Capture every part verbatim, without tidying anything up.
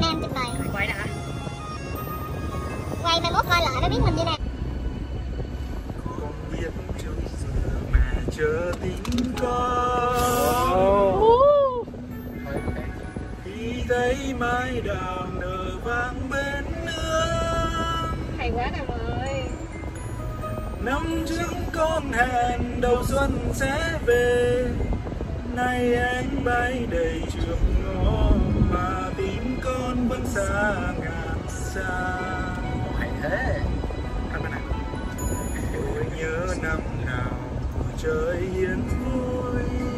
Nam trình bày. Quay đã. Quay mai mốt coi lại nó biết mình như nào. Con biết trước giờ mà chờ tin con. Khi thấy mai đào nở vang bên nước. Hay quá Nam ơi. Năm trước con hẹn đầu xuân sẽ về, nay anh bay đầy trường ngõ mà tim con vẫn xa ngàn xa. Hay thế. Tôi nhớ năm nào trời yên vui,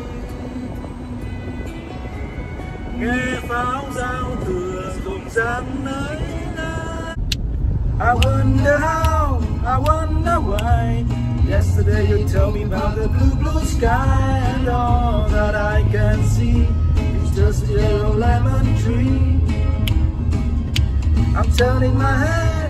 nghe pháo giao thừa rộn ràng nơi đây. I wonder how, I wonder why. Yesterday you told me about the blue, blue sky, and all that I can see is just a yellow lemon tree. I'm turning my head